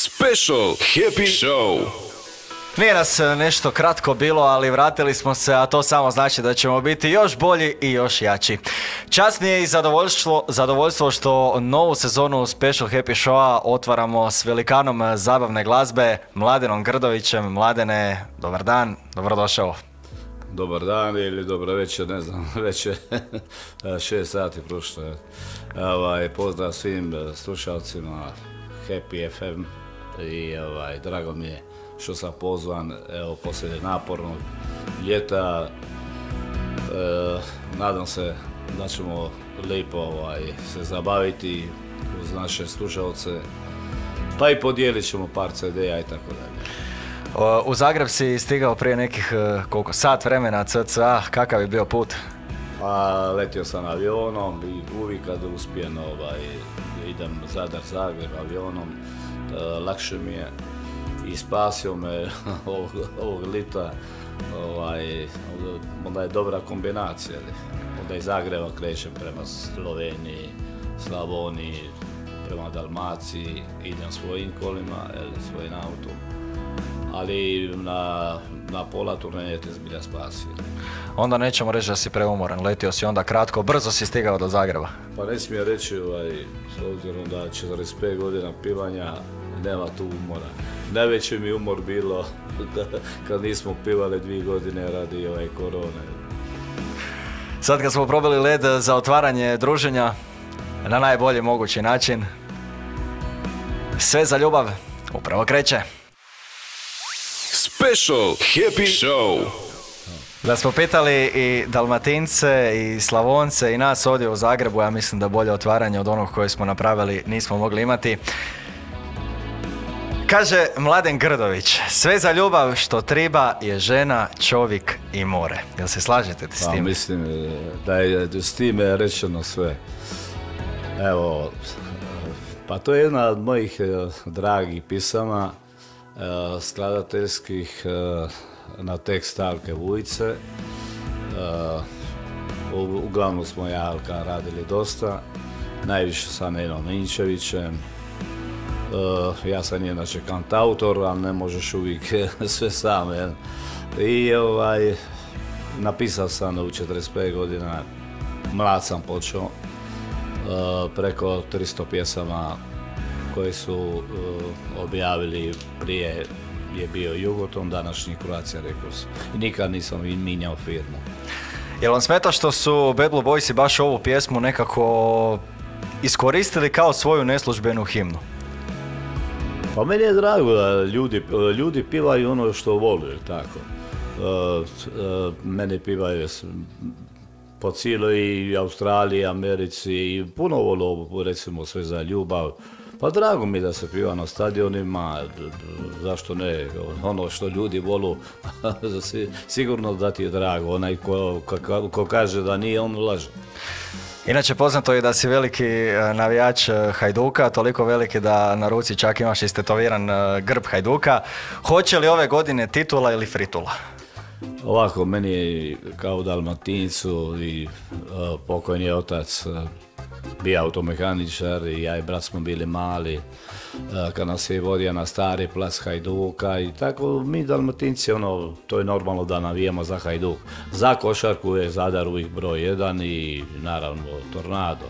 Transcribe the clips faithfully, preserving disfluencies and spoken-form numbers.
Special Happy Show. Nije nas nešto kratko bilo, ali vratili smo se, a to samo znači da ćemo biti još bolji i još jači. Čast mi je i zadovoljstvo, zadovoljstvo što novu sezonu Special Happy Showa otvaramo s velikanom zabavne glazbe, Mladenom Grdovićem. Mladene, dobar dan, dobrodošao. Dobar dan ili dobro večer, ne znam, već je šest sati prošlo. Ovaj, pozdrav svim slušalcima Happy F M i ovaj, drago mi je što sam pozvan, evo, poslije napornog ljeta. E, nadam se da ćemo lijepo ovaj, se zabaviti uz naše slušalce, pa i podijelit ćemo par ce de a i tako dalje. U Zagreb si stigao prije nekih, koliko, sat vremena cca, kakav je bio put? Pa letio sam avionom i uvijek kad uspijem ovaj, idem Zadar-Zagreb avionom, e, lakše mi je i spasio me ovog, ovog lita, ovaj, onda je dobra kombinacija. Onda iz Zagreba krećem prema Sloveniji, Slavoniji, prema Dalmaciji, idem svojim kolima, svojim autom. Ali na, na pola turneje te zbilja spasio. Onda nećemo reći da si preumoran, letio si onda kratko, brzo si stigao do Zagreba. Pa ne smijem reći, ovaj, s obzirom da četrdeset pet godina pivanja, nema tu umora. Najveći mi umor bilo kad nismo pivali dvije godine radi ovaj korone. Sad kad smo probali led za otvaranje druženja na najbolji mogući način, sve za ljubav upravo kreće. Special Happy Show. Da smo pitali i Dalmatince i Slavonce i nas ovdje u Zagrebu, ja mislim da bolje otvaranje od onog koje smo napravili nismo mogli imati. Kaže Mladen Grdović, sve za ljubav što triba je žena, čovjek i more. Jel se slažete s tim? Pa mislim da je s time rečeno sve. Evo, pa to je jedna od mojih dragih pisama, skladateljskih na tekst Alke Vujice. Uglavnom smo ja Alka radili dosta, najviše sa Nenom Ninčevićem. Uh, ja sam inače kantautor, ali ne možeš uvijek sve sam. Jel? I ovaj, napisao sam u četrdeset pet godina, mlad sam počeo, uh, preko tristo pjesama koje su uh, objavili prije je bio Jugoton, današnji Croatia Records. I nikad nisam minjao firmu. Jel vam smeta što su Bad Blue Boysi baš ovu pjesmu nekako iskoristili kao svoju neslužbenu himnu? Pa meni je drago da ljudi, ljudi pivaju ono što vole, tako. Uh, uh, mene pivaju po cijeloj Australiji, Americi i puno volo, recimo, sve za ljubav. Pa drago mi da se piva na stadionima, zašto ne, ono što ljudi volu, sigurno da ti je drago, onaj ko, ko, ko kaže da nije, on laže. Inače poznato je da si veliki navijač Hajduka, toliko veliki da na ruci čak imaš istetoviran grb Hajduka. Hoće li ove godine titula ili fritula? Ovako, meni je kao Dalmatincu i uh, pokojni otac uh, bio automehaničar i ja i brat smo bili mali, uh, kad nas je vodio na stari plac Hajduka i tako mi Dalmatinci, ono, to je normalno da navijemo za Hajduk. Za košarku je Zadar uvijek broj jedan i naravno Tornado.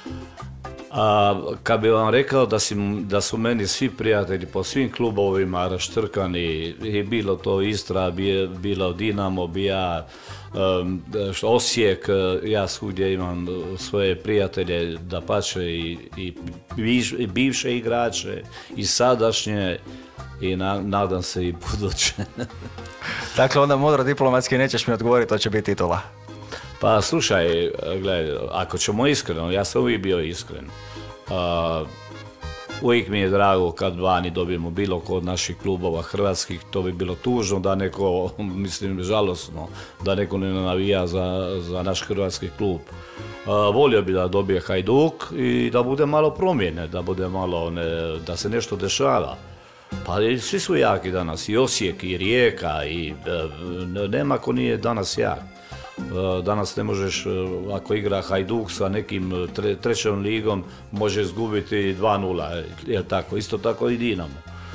A kad bi vam rekao da, si, da su meni svi prijatelji po svim klubovima raštrkani, i bilo to Istra, bilo Dinamo, bija um, Osijek, ja svugdje imam svoje prijatelje, dapače i, i, biš, i bivše igrače i sadašnje i na, nadam se i buduće. Dakle, onda mudro diplomatski nećeš mi odgovoriti, to će biti titula. Pa slušaj, gledaj, ako ćemo iskreno, ja sam uvijek bio iskren. Uh, uvijek mi je drago kad vani dobijemo bilo kod naših klubova hrvatskih, to bi bilo tužno da neko, mislim žalosno, da neko ne navija za, za naš hrvatski klub. Uh, volio bi da dobije Hajduk i da bude malo promjene, da bude malo, ne, da se nešto dešava. Pa svi su jaki danas, i Osijek, i Rijeka, i uh, nema ko nije danas jak. Danas ne možeš, ako igra Hajduk sa nekim tre, trećom ligom, može izgubiti dva nula, jel tako? Isto tako i Dinamo.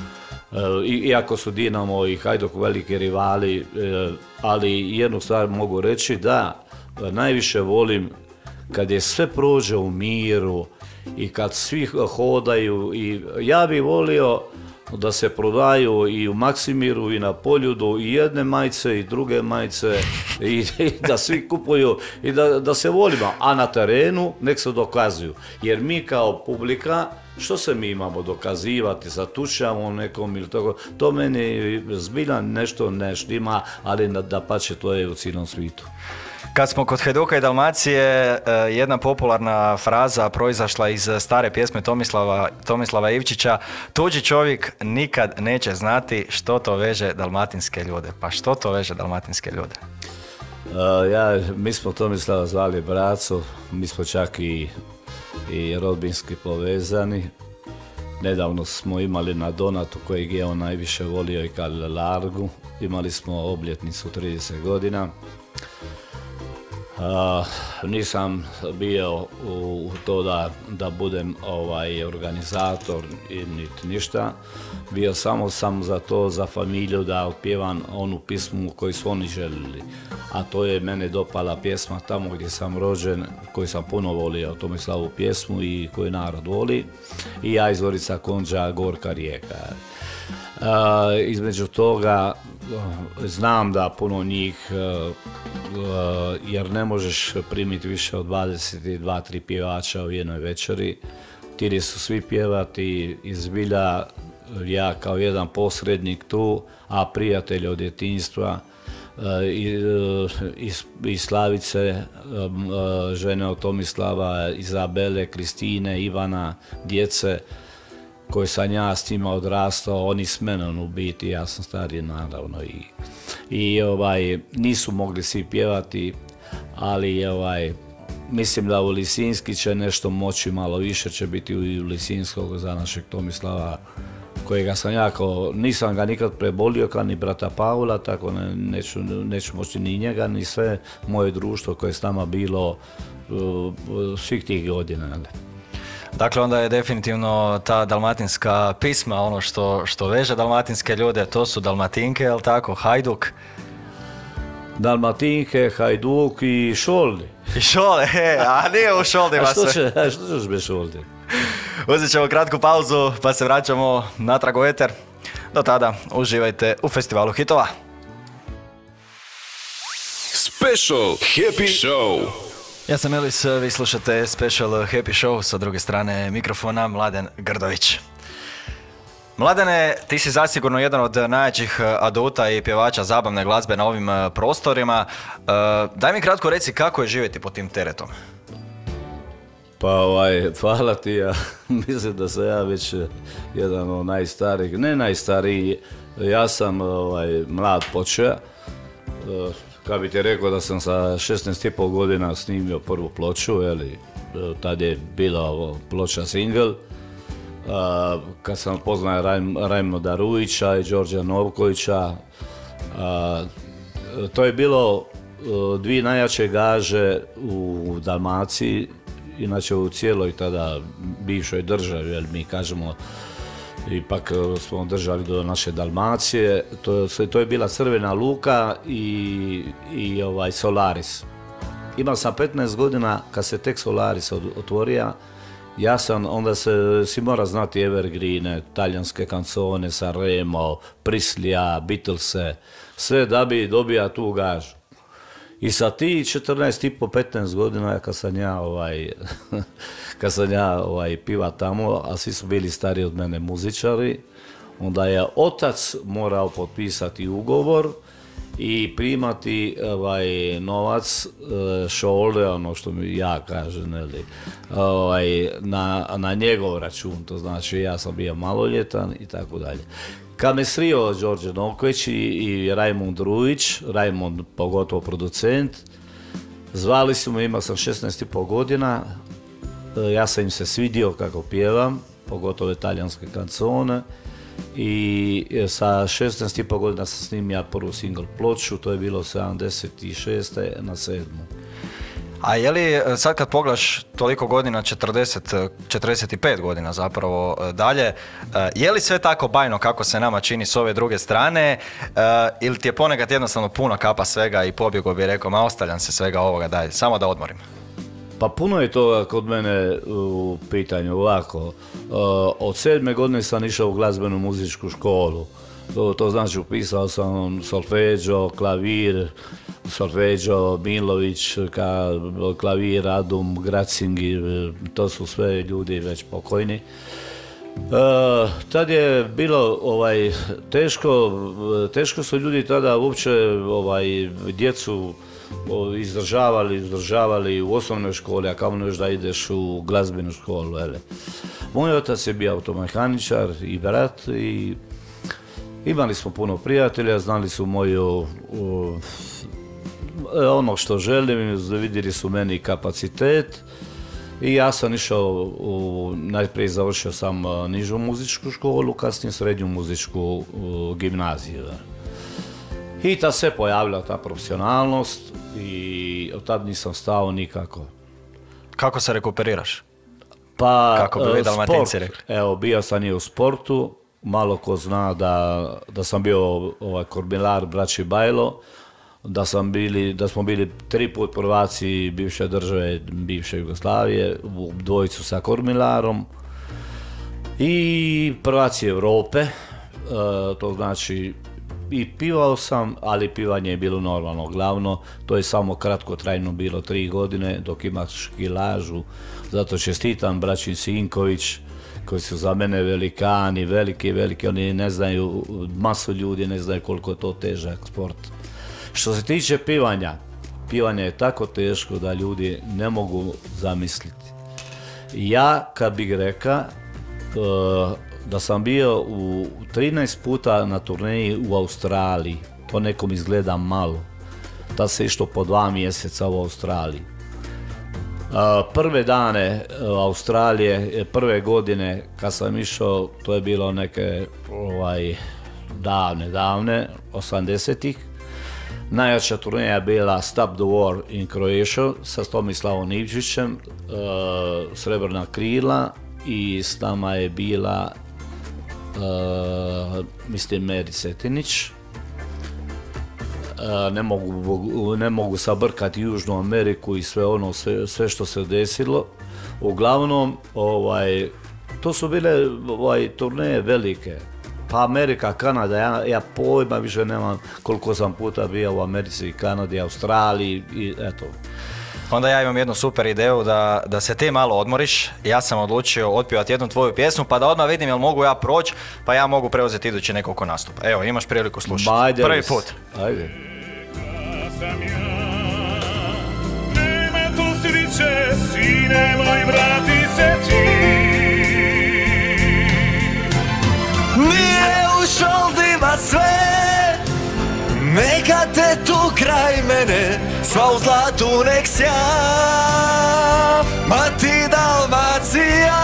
iako su Dinamo i Hajduk veliki rivali, ali jednu stvar mogu reći da najviše volim kad je sve prođe u miru i kad svi hodaju i ja bih volio da se prodaju i u Maksimiru i na Poljudu i jedne majice i druge majice i, i da svi kupuju i da, da se volimo, a na terenu nek se dokazuju. Jer mi kao publika, što se mi imamo dokazivati, zatučamo nekom ili tako, to meni zbilja nešto ne štima, ali dapače to je u cijelom svijetu. Kad smo kod Hajduka i Dalmacije, jedna popularna fraza proizašla iz stare pjesme Tomislava, Tomislava Ivčića, tuđi čovjek nikad neće znati što to veže dalmatinske ljude. Pa što to veže dalmatinske ljude? Uh, ja, mi smo Tomislava zvali braco, mi smo čak i, i rodbinski povezani. Nedavno smo imali na Donatu kojeg je on najviše volio i Karle Largu. Imali smo obljetnicu trideset godina. Uh, nisam bio u, u to da, da budem ovaj organizator i niti ništa. Bio samo sam za to, za familiju da otpjevam onu pismu koju su oni željeli. A to je mene dopala pjesma tamo gdje sam rođen, koju sam puno volio, Tomislavu pjesmu i koju narod voli. I ja iz Zorica Konđa, Gorka Rijeka. Uh, između toga znam da puno njih, uh, uh, jer ne možeš primiti više od dvadeset dva tri pjevača u jednoj večeri. Htjeli su svi pjevati i zbilja ja kao jedan posrednik tu, a prijatelj od djetinjstva uh, i, uh, i, i Slavice, um, uh, žene od Tomislava, Izabele, Kristine, Ivana, djece koji sam ja s njima odrastao, oni s menom u biti, ja sam stariji naravno i, i ovaj, nisu mogli svi pjevati, ali ovaj, mislim da u Lisinski će nešto moći malo više, će biti u Lisinskog za našeg Tomislava, kojega sam jako, nisam ga nikad prebolio kao ni brata Paula, tako ne, neću, neću moći ni njega, ni sve moje društvo koje je s nama bilo uh, svih tih godina. Dakle, onda je definitivno ta dalmatinska pisma, ono što, što veže dalmatinske ljude, to su Dalmatinke, je li tako, Hajduk? Dalmatinke, Hajduk i Šoldi. I Šoldi, he, a nije u Šoldima sve. A što, će, a što ćeš bez Šoldi? Uzet ćemo kratku pauzu pa se vraćamo natrag u eter. Do tada uživajte u festivalu hitova. Special Happy Show. Ja sam Elis, vi slušate Special Happy Show, sa druge strane mikrofona Mladen Grdović. Mladene, ti si zasigurno jedan od najjačih aduta i pjevača zabavne glazbe na ovim prostorima. Daj mi kratko reci kako je živjeti pod tim teretom. Pa ovaj, hvala ti, ja mislim da sam ja već jedan od najstarijih, ne najstariji, ja sam ovaj, mlad počeo. Kad bi ti rekao da sam sa šesnaest i pol godina snimio prvu ploču, jeli, tad je bila ploča single. Kad sam poznao Rajmonda Rujića i Đorđa Novkovića, to je bilo dvije najjače gaže u Dalmaciji, inače u cijeloj tada bivšoj državi, jer mi kažemo, ipak smo držali do naše Dalmacije, to, to je bila Crvena Luka i, i ovaj Solaris. Imao sam petnaest godina kad se tek Solaris otvorio, ja sam, onda se, si mora znati evergreene, talijanske kancone, Sanremo, Prislija, Beatlese, sve da bi dobija tu gažu. I sa ti četrnaest i po petnaest godina kad sam ja, ovaj, kad sam ja ovaj, piva tamo, a svi su bili stari od mene muzičari, onda je otac morao potpisati ugovor i primati ovaj, novac, šolde, ono što mi ja kažem, ili, ovaj, na, na njegov račun, to znači ja sam bio maloljetan i tako dalje. Kad me srio Đorđe Novković i, i Rajmond Rujić, Rajmond pogotovo producent, zvali su me, imao sam šesnaest i pol godina, ja sam im se svidio kako pjevam, pogotovo italijanske kancone, i sa šesnaest i pol godina sam snimio prvu single ploču, to je bilo sedamdeset šeste na sedmu. A je li sad kad pogledaš toliko godina, četrdeset, četrdeset pet godina zapravo dalje, je li sve tako bajno kako se nama čini s ove druge strane ili ti je ponekad jednostavno puno kapa svega i pobjego bi rekao, ma ostavljam se svega ovoga, daj, samo da odmorim? Pa puno je toga kod mene u pitanju, ovako. Od sedme godine sam išao u glazbenu muzičku školu. To, to znači upisao sam solfeđo, klavir, solfeđo, Milović, ka, klavir, Adum, Gracingi, to su sve ljudi već pokojni. E, tad je bilo ovaj, teško, teško su ljudi tada uopće ovaj, djecu izdržavali, izdržavali u osnovnoj školi, a kao još da ideš u glazbenu školu. Ele. Moj otac je bio automehaničar i brat i imali smo puno prijatelja, znali su moju u, ono što želim, vidjeli su meni kapacitet i ja sam išao, u, najprije završio sam nižu muzičku školu, kasnije srednju muzičku u, gimnaziju. I ta se pojavila ta profesionalnost i od tad nisam stao nikako. Kako se rekuperiraš? Pa, kako bi vi Dalmatinci rekli? Evo, bio sam i u sportu, malo ko zna da, da sam bio ovaj, kormilar braći Bajlo, da, sam bili, da smo bili tri put prvaci bivše države, bivše Jugoslavije, u dvojicu sa kormilarom i prvaci Europe, e, to znači i pivao sam, ali pivanje je bilo normalno. Glavno, to je samo kratkotrajno bilo tri godine dok imaš kilažu. Zato čestitam braći Sinković, koji su za mene velikani, veliki, veliki, oni ne znaju, masu ljudi ne znaju koliko je to težak sport. Što se tiče pivanja, pivanje je tako teško da ljudi ne mogu zamisliti. Ja, kad bih rekao, da sam bio u trinaest puta na turneji u Australiji, to nekom izgleda malo, tad se išlo po dva mjeseca u Australiji. Prve dane Australije, prve godine kad sam išao, to je bilo neke ovaj, davne, davne, osamdesetih. Najjača turneja je bila Stop the War in Croatia sa Tomislavom Ivčićem, Srebrna krila i s nama je bila Uh, mislim Meri Setinić. Uh, ne mogu, ne mogu sabrkati Južnu Ameriku i sve ono, sve, sve što se desilo. Uglavnom, ovaj, to su bile ovaj, turneje velike. Pa Amerika, Kanada, ja, ja pojma više nemam koliko sam puta bio u Americi, Kanadi, Australiji i eto. Onda ja imam jednu super ideju da, da se ti malo odmoriš. Ja sam odlučio otpivati jednu tvoju pjesmu pa da odmah vidim jel mogu ja proći pa ja mogu preuzeti idući nekoliko nastupa. Evo, imaš priliku slušati. Ajde, prvi put. Ajde. Nema tu sriće, sine moj, vrati se ti. Nije u šoldima sve, neka te tu kraj mene, sva u zlatu nek sja, ma ti Dalmacija.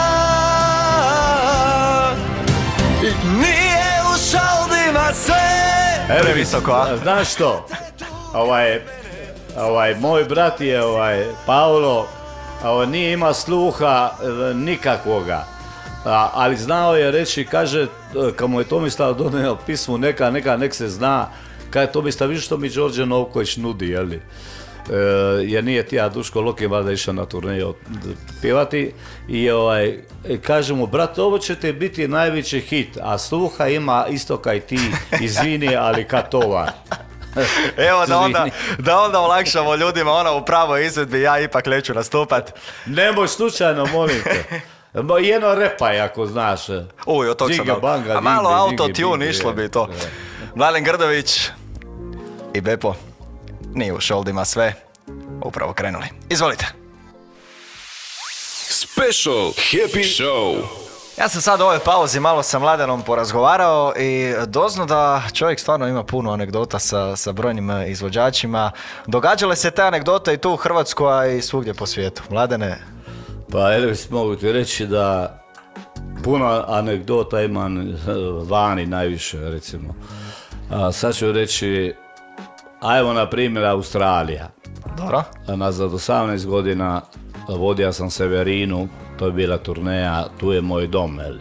Nije u šoldima sve. Evo visoko, a? Znaš što? Ovaj, ovaj, moj brat je ovaj, Paolo, ovaj, nije ima sluha nikakvoga. A, ali znao je reći, kaže, kad mu je Tomislav donio pismu, neka, neka, nek se zna, kaže Tomislav, vidiš što mi Đorđe Novković nudi, jel' e, jer nije ti, a Duško Lokin valjda išao na turneju pivati i ovaj, kaže mu, brate, ovo će ti biti najveći hit, a sluha ima isto kaj ti, izvini, ali ka tovar. Evo da onda, da onda olakšamo ljudima, ona u pravoj izvedbi, ja ipak neću nastupat. Nemoj slučajno, molim te. Jedno repaj ako znaš. Uj, od tog sam dal. Banga, a malo dingde, autotune dingde, išlo bi to. Mladen Grdović i Bepo, nije u šoldima sve, upravo krenuli. Izvolite. Special Happy Show. Ja sam sad u ovoj pauzi malo sa Mladenom porazgovarao i dozno da čovjek stvarno ima puno anegdota sa, sa brojnim izvođačima. Događale se te anegdote i tu u Hrvatskoj, a i svugdje po svijetu. Mladene? Pa Elvis, mogu ti reći da puno anegdota imam vani najviše, recimo. A sad ću reći, ajmo na primjer Australija. Dobro. Nazad osamnaest godina vodio sam Severinu, to je bila turneja Tu je moj dom. Jel?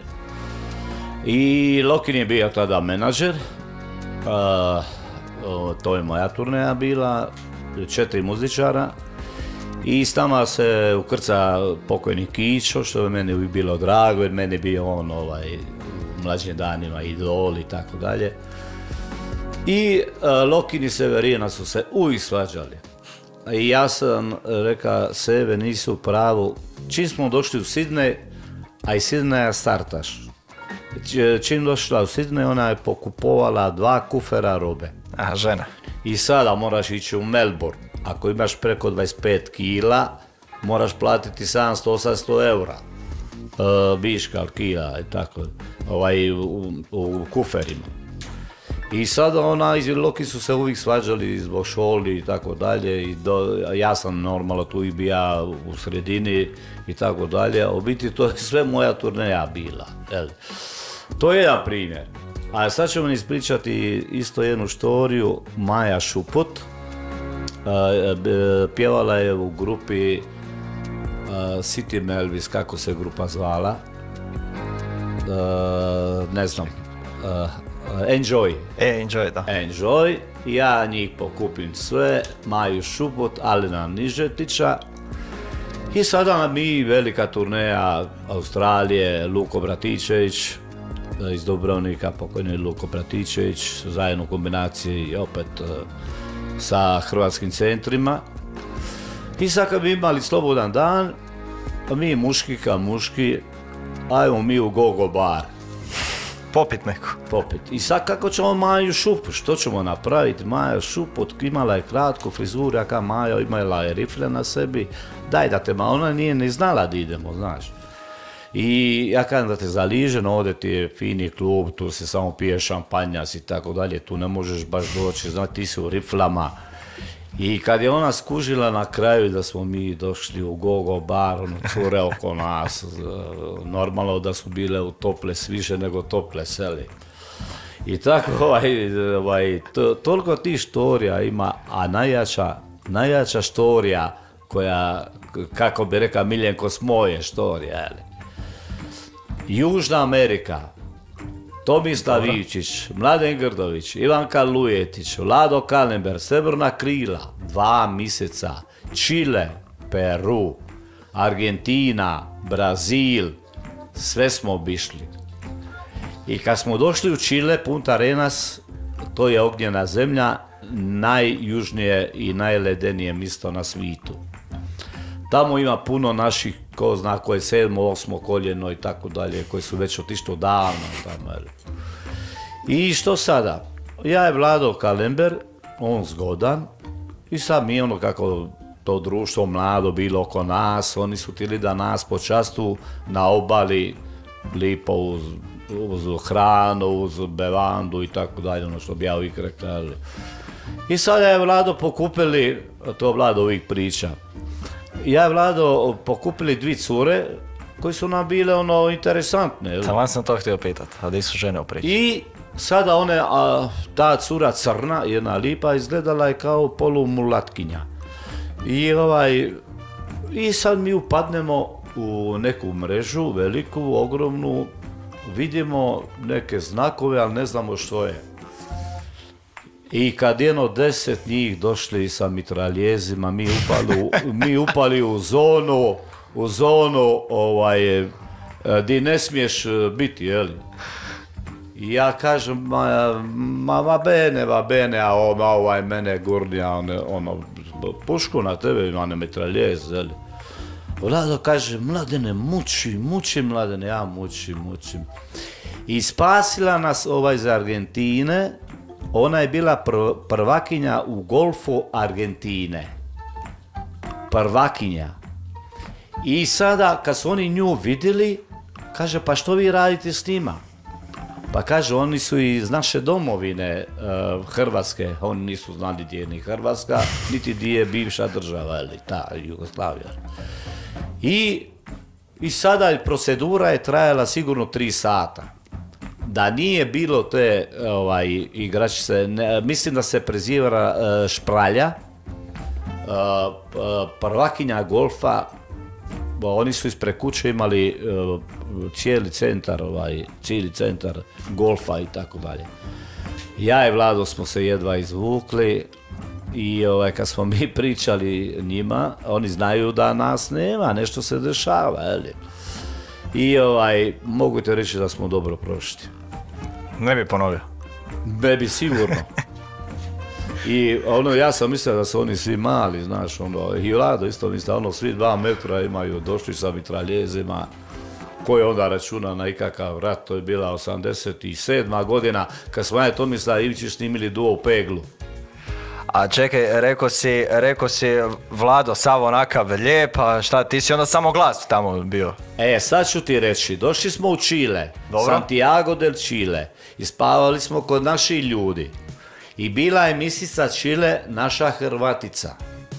I Lokin je bio tada menadžer, uh, to je moja turneja bila, četiri muzičara. I s nama se ukrca pokojni Kićo, što je meni uvijek bilo drago, jer meni bio on ovaj, u mlađim danima idol i tako dalje. I uh, Lokin i Severina su se uvijek svađali. I ja sam rekao, sebe nisu u pravu. Čim smo došli u Sidnej, a iz Sidneja startaš. Čim došla u Sidnej, ona je pokupovala dva kufera robe. A, žena. I sada moraš ići u Melbourne. Ako imaš preko dvadeset pet kila, moraš platiti sedamsto do osamsto eura. E, biška, kila i tako, ovaj, u, u kuferima. I sada ona iz Loki su se uvijek svađali zbog šoli i tako dalje. I do, ja sam normalno tu i bija u sredini i tako dalje. U biti to je sve moja turneja bila. Jel? To je jedan primjer. A sad ćemo ispričati isto jednu štoriju. Maja Šuput. Pjevala je u grupi City Melvis, kako se grupa zvala. Ne znam. Enjoy. E, Enjoy, da. Enjoy. Ja njih pokupim sve, Maju Šuput, Alena Nižetića. I sada mi velika turneja Australije, Luko Bratičević iz Dubrovnika, pokojni Luko Bratičević, zajedno u kombinaciji opet sa hrvatskim centrima. I sad kad bi imali slobodan dan, mi muški ka muški, ajmo mi u Gogo bar. Popit neku. Popit. I sad kako ćemo Maju Šupu, što ćemo napraviti? Maja Šuput imala je kratku frizuru, jaka Maja imala je rifle na sebi. Daj da te, ma ona nije ni znala da idemo, znaš. I ja kažem da te zaližem, ovdje ti je fini klub, tu se samo pije šampanjac i tako dalje, tu ne možeš baš doći, znači ti si u riflama. I kad je ona skužila na kraju da smo mi došli u Gogo bar, ono cure oko nas, normalno da su bile u tople više nego tople seli. I tako, ovaj, ovaj, to, toliko tih štorija ima, a najjača, najjača štorija koja, kako bi rekao Miljenko, s moje štorije, jeli. Južna Amerika, Tomislav Ivčić, Mladen Grdović, Ivanka Lujetić, Vlado Kalember, Srebrna krila, dva mjeseca, Čile, Peru, Argentina, Brazil, sve smo obišli. I kad smo došli u Čile, Punta Arenas, to je ognjena zemlja, najjužnije i najledenije mjesto na svijetu. Tamo ima puno naših, ko zna, koje sedmo, osmo koljeno i tako dalje, koji su već otišli davno tamo. I što sada? Ja je Vlado Kalember, on zgodan, i sad mi ono kako to društvo mlado bilo oko nas, oni su htjeli da nas počastu na obali, lipo uz, uz hranu, uz bevandu i tako dalje, ono što bi ja uvijek rekao. I sada je Vlado pokupili, to Vlado uvijek priča, ja i Vlado pokupili dvi cure koji su nam bile ono interesantne. Taman sam to htio pitat, a di su žene u priči? I sada one, a, ta cura crna, jedna lipa, izgledala je kao polumulatkinja. I ovaj, i sad mi upadnemo u neku mrežu, veliku, ogromnu, vidimo neke znakove, ali ne znamo što je. I kad jedno deset njih došli sa mitraljezima, mi upali, mi upali u zonu, u zonu ovaj, di ne smiješ biti, jeli? I ja kažem, ma, ma va bene, va bene, a ovaj mene gurnija, ono, ono, pušku na tebe, ima ne mitraljez, jeli? Vlado kaže, Mladene, muči, muči Mladene, ja mučim, mučim. I spasila nas ovaj iz Argentine. Ona je bila pr- prvakinja u golfu Argentine. Prvakinja. I sada, kad su oni nju vidjeli, kaže, pa što vi radite s njima? Pa kaže, oni su iz naše domovine uh, Hrvatske, oni nisu znali gdje je ni Hrvatska, niti gdje je bivša država, ili ta Jugoslavija. I, i sada procedura je trajala sigurno tri sata. Da nije bilo te ovaj, igračice, ne, mislim da se preziva uh, Špralja, uh, prvakinja golfa, oni su ispred kuće imali cijeli centar, ovaj, cijeli centar golfa i tako dalje. Ja i Vlado smo se jedva izvukli i ovaj, kad smo mi pričali njima, oni znaju da nas nema, nešto se dešava, jeli? I ovaj, mogu te reći da smo dobro prošli. Ne bi ponovio. Ne bi sigurno. I ono, ja sam mislio da su oni svi mali, znaš, ono, i Vlado isto mislio, ono, svi dva metra imaju, došli sa mitraljezima, koji onda računa na ikakav rat, to je bila osamdeset sedma godina, kad smo ja to mislila Ivići snimili duo u Peglu. A čekaj, rekao si, rekao si Vlado, sav onakav lijep, a šta, ti si onda samo glas tamo bio? E, sad ću ti reći, došli smo u Čile, Dobro. Santiago del Chile, i spavali smo kod naših ljudi. I bila je misica Čile naša Hrvatica.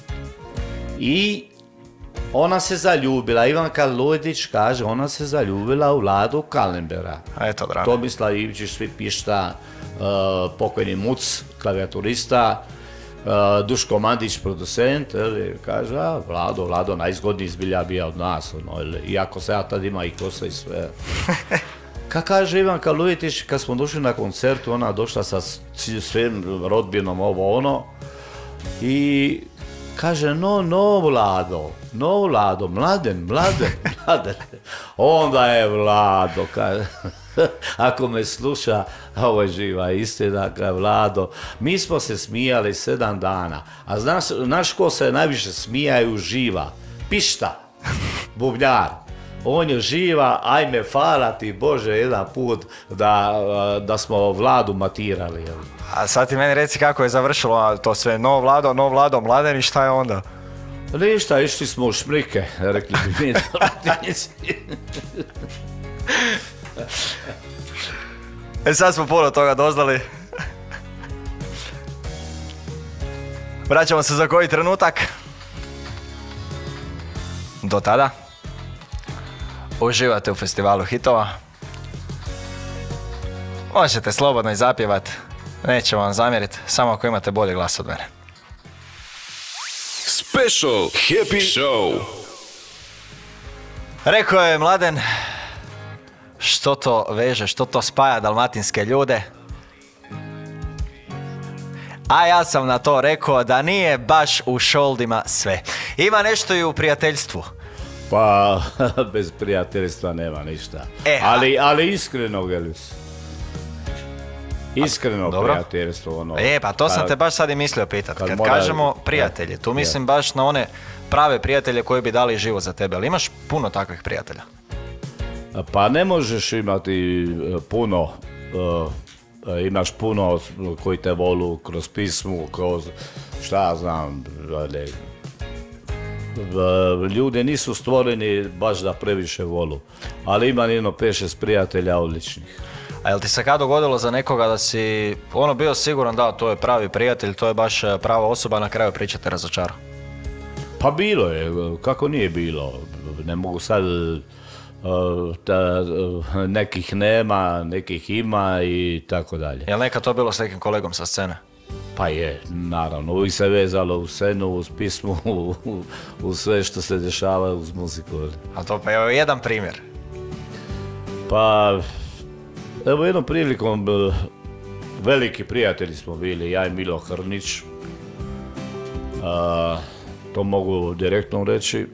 I ona se zaljubila, Ivanka Lujdić kaže, ona se zaljubila u Vladu Kalembera. A eto, drago. Tomislav Ivičić, svi pišta, uh, pokojni Muc, klavijaturista, uh, Duško Mandić, producent, ili, kaže, a, Vlado, Vlado, najzgodniji zbilja bija od nas, ono, ili, iako se ja tad ima i kosa i sve. Kad kaže Ivanka Lujetić, kad smo došli na koncertu, ona došla sa svim rodbinom, ovo ono, i kaže, no, no, Vlado, no, Vlado, Mladen, Mladen, Mladen. Onda je Vlado, kaže, ako me sluša, ovo je živa istina, kaže, Vlado, mi smo se smijali sedam dana, a znaš, znaš ko se najviše smijaju živa? Pišta, bubnjar. On je živa, ajme, hvala ti Bože jedan put da, da smo Vladu matirali. A sad ti meni reci kako je završilo to sve, no Vlado, no Vlado, Mladen i šta je onda? Ništa, išli smo u šmrike, rekli bi mi Dalmatinici. E sad smo puno toga doznali. Vraćamo se za koji trenutak. Do tada uživate u festivalu hitova. Možete slobodno i zapjevat, neće vam zamjeriti, samo ako imate bolji glas od mene. Special Happy Show. Rekao je Mladen, što to veže, što to spaja dalmatinske ljude. A ja sam na to rekao da nije baš u šoldima sve. Ima nešto i u prijateljstvu. Pa, bez prijateljstva nema ništa. E, ali, ali iskreno, Gelius. Iskreno dobro. Prijateljstvo, ono. E, pa to sam kad, te baš sad i mislio pitati. Kad, kad kad mora, kažemo prijatelji, tu mislim baš na one prave prijatelje koji bi dali život za tebe. Ali imaš puno takvih prijatelja? Pa ne možeš imati puno, uh, imaš puno koji te volu kroz pismu, kroz šta ja znam, ali, ljudi nisu stvoreni baš da previše volu, ali ima jedno pet šest prijatelja odličnih. A jel ti se kad dogodilo za nekoga da si ono bio siguran da to je pravi prijatelj, to je baš prava osoba, na kraju priče te razočara? Pa bilo je, kako nije bilo, ne mogu sad, ta, nekih nema, nekih ima i tako dalje. Jel nekad to bilo s nekim kolegom sa scene? Pa je, naravno, uvijek se vezalo u scenu, uz pismu, u, u sve što se dešava uz muziku. A to pa evo jedan primjer. Pa, evo jednom prilikom, veliki prijatelji smo bili, ja i Milo Hrnić, a, to mogu direktno reći.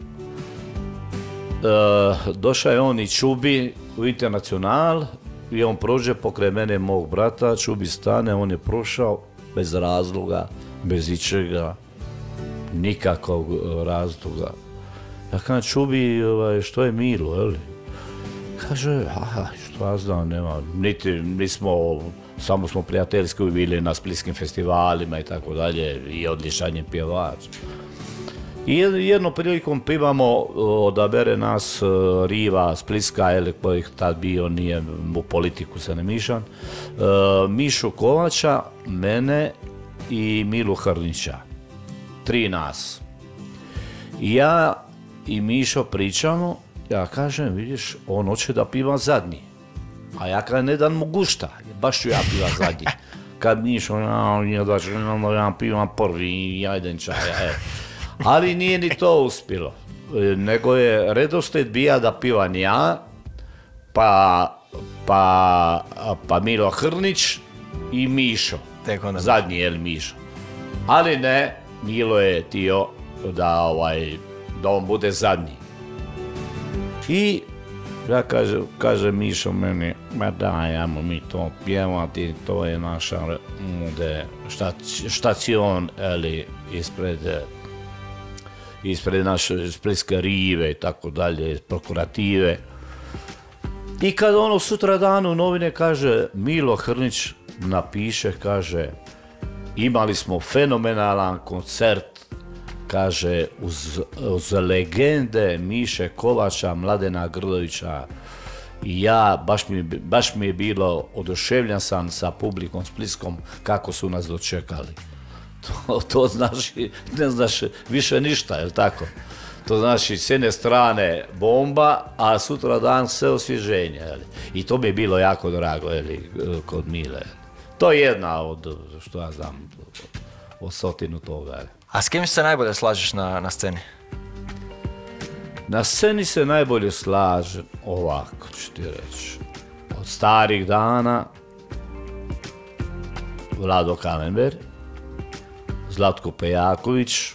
A, došao je on i Čubi u Internacional i on prođe pokraj mene mog brata, Čubi stane, on je prošao bez razloga, bez ičega, nikakvog razloga. Ja kažem, Čubi, ovaj, što je Milo, je li? Kaže, aha, što ja znam, nema, niti, nismo, samo smo prijateljski bili na splitskim festivalima i tako dalje, i odličan je pjevač. I jednom prilikom pivamo, odabere nas Riva Splitska, ili koji tad bio, nije u politiku se ne mišam, Mišu Kovača, mene i Milu Hrnića. Tri nas. I ja i Mišo pričamo, ja kažem, vidiš, on hoće da piva zadnji. A ja kažem, ne dan mu gušta, baš ću ja piva zadnji. Kad Mišo, ja, ja, ja pivam prvi, ja idem čaja, e. Ali nije ni to uspjelo. Nego je redoslijed bija da pivam ja, pa, pa, pa Milo Hrnić i Mišo. Tek onda Zadnji je Mišo. Ali ne, Milo je tio da, ovaj, da on bude zadnji. I ja kaže, kaže Mišo meni, ma daj, ajmo mi to pjevati, to je naša štac, štacion, eli, ispred, ispred naše splitske rive i tako dalje, prokurative. I kad ono sutra dan u novine kaže, Milo Hrnić napiše, kaže, imali smo fenomenalan koncert, kaže, uz, uz legende Miše Kovača, Mladena Grdovića i ja, baš mi, baš mi je bilo oduševljen sam sa publikom splitskom kako su nas dočekali. To, to znači, ne znaš više ništa, je li tako? To znači, s jedne strane bomba, a sutra dan sve osvježenje. Jeli? I to mi je bilo jako drago, jeli, kod Mile. To je jedna od, što ja znam, od stotinu toga. Jeli. A s kim se najbolje slažeš na, na sceni? Na sceni se najbolje slažem ovako, ću ti reći. Od starih dana Vlado Kamenber, Zlatko Pejaković,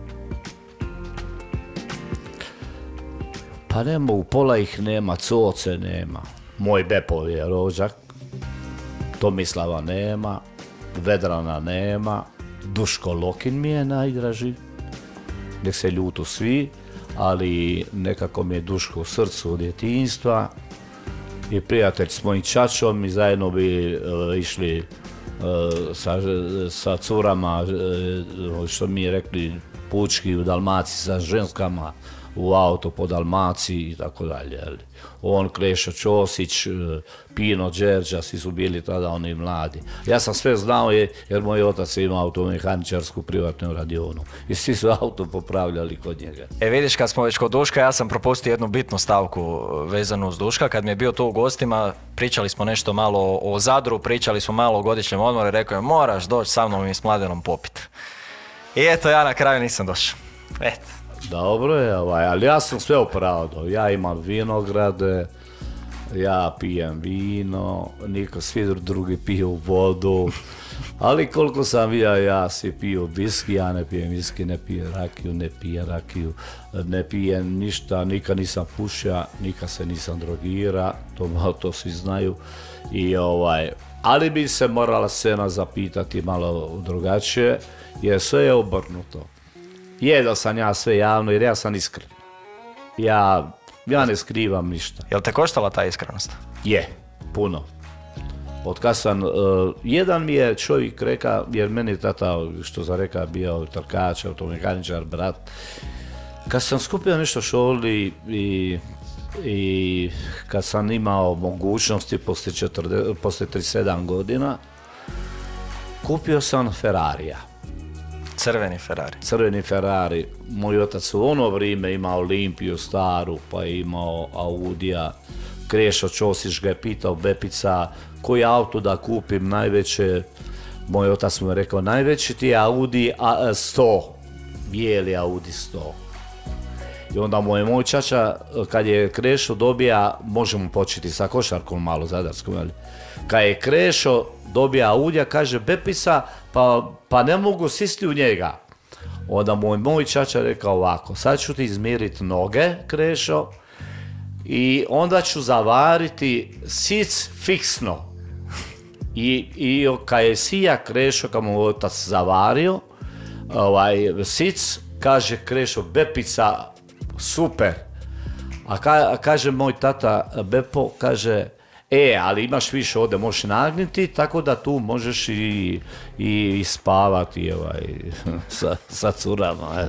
pa ne mogu, pola ih nema, Coce nema, moj Bepov je rođak, Tomislava nema, Vedrana nema, Duško Lokin mi je najdraži, nek se ljutu svi, ali nekako mi je Duško u srcu od djetinjstva i prijatelj s mojim čačom i zajedno bi uh, išli uh, sa, sa curama, uh, što mi je rekli, pučki u Dalmaciji sa ženskama u auto po Dalmaciji i tako dalje. On, Krešo Ćosić, Pino Đerđa, svi su bili tada oni mladi. Ja sam sve znao je, jer moj otac je imao automehaničarsku privatnu radionu i svi su auto popravljali kod njega. E vidiš, kad smo već kod Duška, ja sam propustio jednu bitnu stavku vezanu uz Duška. Kad mi je bio tu u gostima, pričali smo nešto malo o Zadru, pričali smo malo o godišnjem odmoru i rekao je moraš doći sa mnom i s Mladenom popit. I eto, ja na kraju nisam došao. Eto. Dobro je, ovaj, ali ja sam sve opravdao. Ja imam vinograde, ja pijem vino, niko svi drugi piju vodu, ali koliko sam ja, ja svi piju viski, ja ne pijem viski, ne pijem rakiju, ne pijem rakiju, ne pijem ništa, nikad nisam pušio, nikad se nisam drogira, to, to svi znaju. I, ovaj, ali bi se morala scena zapitati malo drugačije, jer sve je obrnuto. Je da sam ja sve javno, jer ja sam iskren. Ja, ja ne skrivam ništa. Jel te koštala ta iskrenost? Je, puno. Od kad sam, uh, jedan mi je čovjek reka, jer meni tata, što sam reka, bio trkač, automehaničar, brat. Kad sam skupio nešto šoli i, i kad sam imao mogućnosti poslije, četrdeset, poslije trideset sedam godina, kupio sam Ferrarija. Crveni Ferrari. Crveni Ferrari. Moj otac u ono vrijeme imao Olimpiju staru, pa je imao Audija. Krešo Ćosić ga je pitao, Bepica, koji auto da kupim najveće? Moj otac mu je rekao, najveći ti je Audi sto, bijeli Audi sto. I onda moj moj čača, kad je Krešo dobija, možemo početi sa košarkom malo zadarskom, ali kad je Krešo dobija Audija, kaže Bepica, pa, pa ne mogu sisti u njega. Onda moj moj čača rekao ovako, sad ću ti izmjeriti noge, Krešo, i onda ću zavariti sic fiksno. I, i kad je sija Krešo, kad mu otac zavario, ovaj, sic, kaže Krešo, Bepica, super. A, ka, a kaže moj tata Bepo, kaže, e, ali imaš više ovdje, možeš nagniti, tako da tu možeš i, i, i spavati ovaj, sa, sa curama.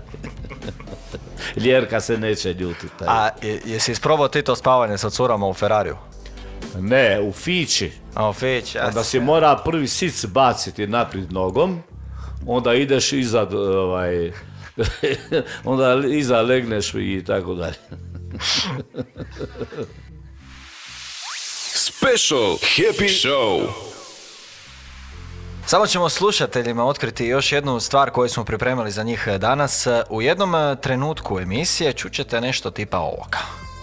Ljerka se neće ljutiti. A jesi isprobao ti to spavanje sa curama u Ferrariju? Ne, u Fići. A u Fići, ja. Onda si mora prvi sic baciti naprijed nogom, onda ideš izad, ovaj, onda iza legneš i tako dalje. Special Happy Show. Samo ćemo slušateljima otkriti još jednu stvar koju smo pripremili za njih danas. U jednom trenutku emisije čućete nešto tipa ovoga.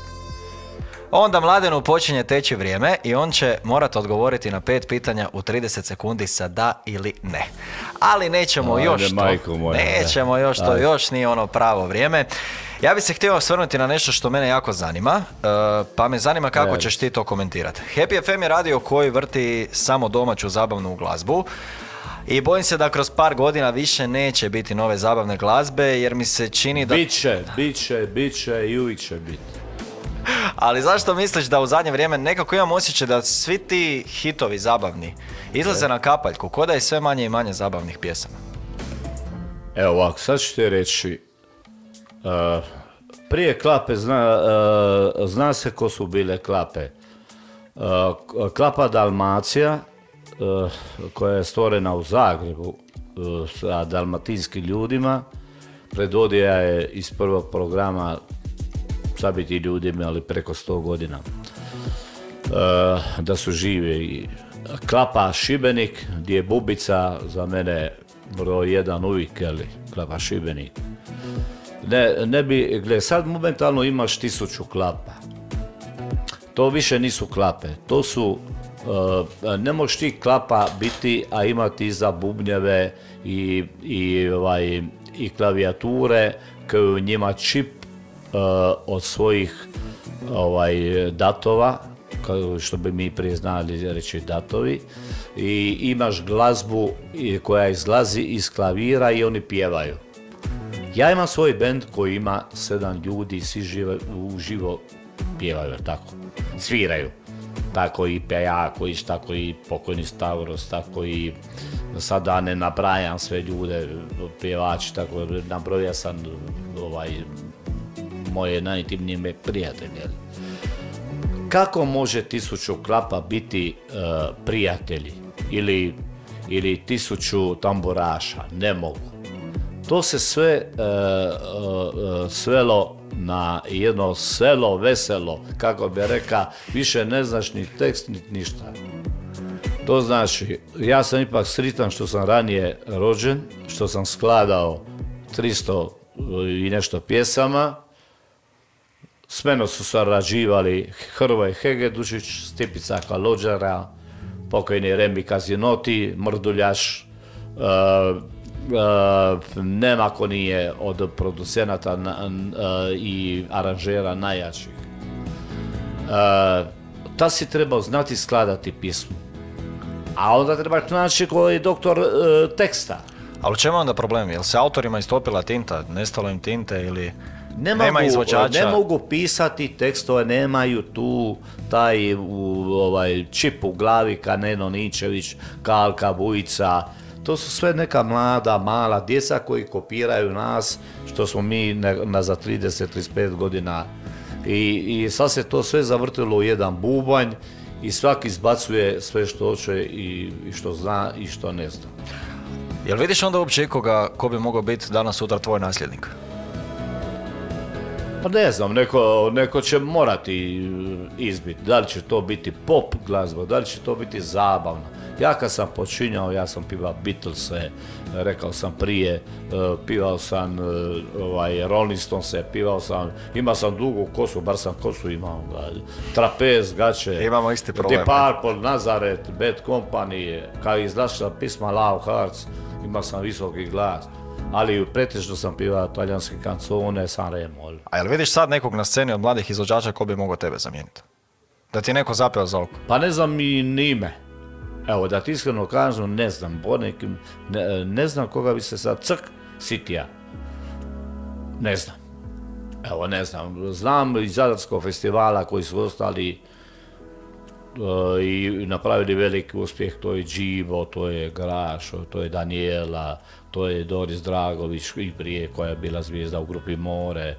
Onda Mladenu počinje teći vrijeme i on će morati odgovoriti na pet pitanja u trideset sekundi sa da ili ne. Ali nećemo Ajde, još to, moja, nećemo još to, Ajde. još nije ono pravo vrijeme. Ja bih se htio osvrnuti na nešto što mene jako zanima, uh, pa me zanima kako Ajde. ćeš ti to komentirati. Happy F M je radio koji vrti samo domaću zabavnu glazbu. I bojim se da kroz par godina više neće biti nove zabavne glazbe, jer mi se čini da... Biće, biće, biće i uvijek će biti. Ali zašto misliš da u zadnje vrijeme nekako imam osjećaj da svi ti hitovi zabavni izlaze na kapaljku, ko da je sve manje i manje zabavnih pjesama? Evo ovako, sad ću ti reći, uh, prije klape zna, uh, zna se ko su bile klape. Uh, klapa Dalmacija, uh, koja je stvorena u Zagrebu uh, sa dalmatinskim ljudima, predvodija je iz prvog programa Sabiti ljudi imali preko sto godina uh, da su živi. Klapa Šibenik, gdje je Bubica za mene broj jedan uvijek, ali Klapa Šibenik. Ne, ne bi, gle, sad momentalno imaš tisuću klapa. To više nisu klape, to su, uh, ne možeš ti klapa biti, a imati iza bubnjeve i, i, ovaj, i klavijature, koji u njima čip uh, od svojih ovaj, datova, kao što bi mi prije znali reći datovi, i imaš glazbu koja izlazi iz klavira i oni pjevaju. Ja imam svoj bend koji ima sedam ljudi, svi žive, uživo pjevaju, tako, sviraju. Tako i Pejaković, tako i pokojni Stavros, tako i sada ne nabrajam sve ljude, pjevači, tako nabrojao sam ovaj, moje najintimnije prijatelje. Kako može tisuću klapa biti uh, prijatelji ili, ili tisuću tamburaša? Ne mogu. To se sve uh, uh, svelo na jedno selo veselo, kako bi reka, više ne znaš ni tekst, ni ništa. To znači, ja sam ipak sritan što sam ranije rođen, što sam skladao tristo i nešto pjesama. S menom su sarađivali Hrvoje Hegedušić, Stipica Kalođara, pokojni Remi Kazinoti, Mrduljaš, uh, uh, nema ko nije od producenata uh, i aranžera najjačih. Uh, ta si trebao znati skladati pismu, a onda treba naći koji je doktor uh, teksta. Ali u čemu je onda problem? Jel se autorima istopila tinta, nestalo im tinte ili... Ne Nema mogu, izvođača. ne mogu pisati tekstove, nemaju tu taj u, ovaj, čip u glavi ka Neno Ničević, Kalka Bujica. To su sve neka mlada, mala djeca koji kopiraju nas, što smo mi na, na za trideset do trideset pet godina. I, I sad se to sve zavrtilo u jedan bubanj i svaki izbacuje sve što hoće i, i što zna i što ne zna. Jel vidiš onda uopće ikoga ko bi mogao biti danas sutra tvoj nasljednik? Pa ne znam, neko, neko će morati izbiti, da li će to biti pop glazba, da li će to biti zabavno. Ja kad sam počinjao, ja sam pivao Beatlese, rekao sam prije, pivao sam ovaj, Rolling Stonese, pivao sam, imao sam dugu kosu, bar sam kosu imao, trapez, gaće, Imamo isti problem. Deep Purple, Nazareth, Bad Company, kad je izlašla pisma Love Hearts, imao sam visoki glas. Ali pretežno sam pivao talijanske kancone, Sanremo. A jel vidiš sad nekog na sceni od mladih izvođača ko bi mogao tebe zamijeniti? Da ti neko zapeo za oko? Pa ne znam i nime. Evo, da ti iskreno kažem, ne znam. Nekim, ne, ne znam koga bi se sad crk sitija. Ne znam. Evo, ne znam. Znam iz Zadarskog festivala koji su ostali uh, i napravili veliki uspjeh. To je Dživo, to je Grašo, to je Daniela, to je Doris Dragović i prije koja je bila zvijezda u grupi More.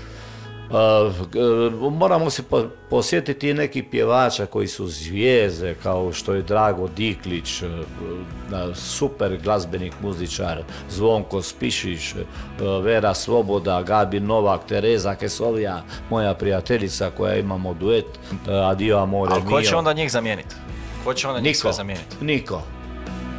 Uh, moramo se po, posjetiti neki pjevača koji su zvijezde, kao što je Drago Diklić, uh, super glazbenik, muzičar, Zvonko Spišić, uh, Vera Svoboda, Gabi Novak, Tereza Kesovija, moja prijateljica koja imamo duet, uh, Adio Amore Mio. Ali ko će onda njih zamijeniti? Ko će onda njih sve zamijeniti? Niko.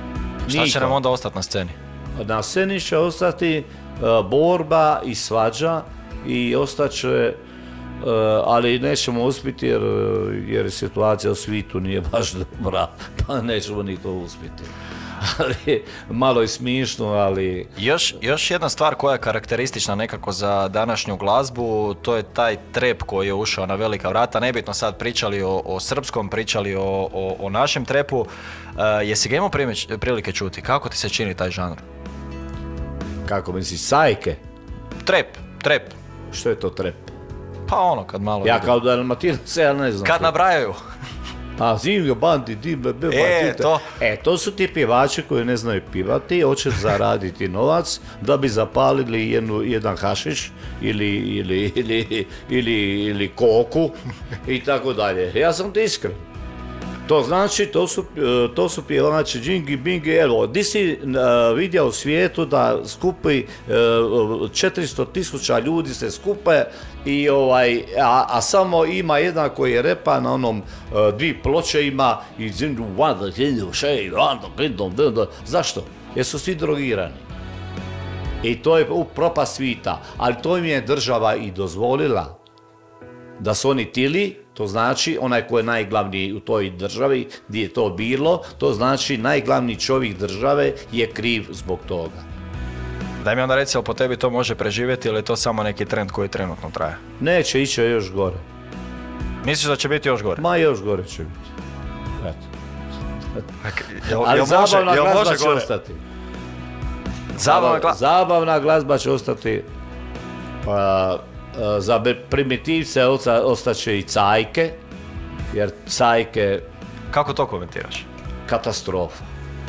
Šta će Niko. nam onda ostati na sceni? Na sceni će ostati uh, borba i svađa i ostaće, uh, ali nećemo uspjeti jer, jer situacija u svijetu nije baš dobra, pa nećemo ni to uspjeti. Ali malo je smiješno, ali... Još, još jedna stvar koja je karakteristična nekako za današnju glazbu, to je taj trep koji je ušao na velika vrata. Nebitno sad pričali o, o srpskom, pričali o, o, o našem trepu. Uh, jesi ga imao primjeć- prilike čuti? Kako ti se čini taj žanr? Kako misliš, sajke? Trep, trep. Što je to trep? Pa ono kad malo... Ja vidim. kao Dalmatinac, ja ne znam. Kad što. nabrajaju. A zimga bandi, dimbe, be, E, bandite. to. E, to su ti pjevači koji ne znaju pivati, hoće zaraditi novac da bi zapalili jednu, jedan hašiš ili, ili, ili, ili, ili koku i tako dalje. Ja sam ti iskren. To znači, to su, e, to su pjevači džingi, bingi, evo, di si uh, vidio u svijetu da skupi uh, četiristo tisuća ljudi se skupe i ovaj, a, a samo ima jedan koji je repa na onom uh, dvi ploče ima i zindu, vada, hilju, šej, vada, klindom, dunda. Zašto? Jer su svi drogirani. I to je u propast svita, ali to im je država i dozvolila. Da su oni tili, to znači onaj ko je najglavniji u toj državi gdje je to bilo, to znači najglavniji čovjek države je kriv zbog toga. Daj mi onda reci, ali po tebi to može preživjeti ili je to samo neki trend koji trenutno traje? Neće ići još gore. Misliš da će biti još gore? Ma još gore će biti. Eto. Jel, Ali jel može, zabavna jel glazba može će gore? ostati. Zabavna gla... Zabavna glazba će ostati. Pa, za primitivce osta, ostaće i cajke, jer cajke Kako to komentiraš? katastrofa.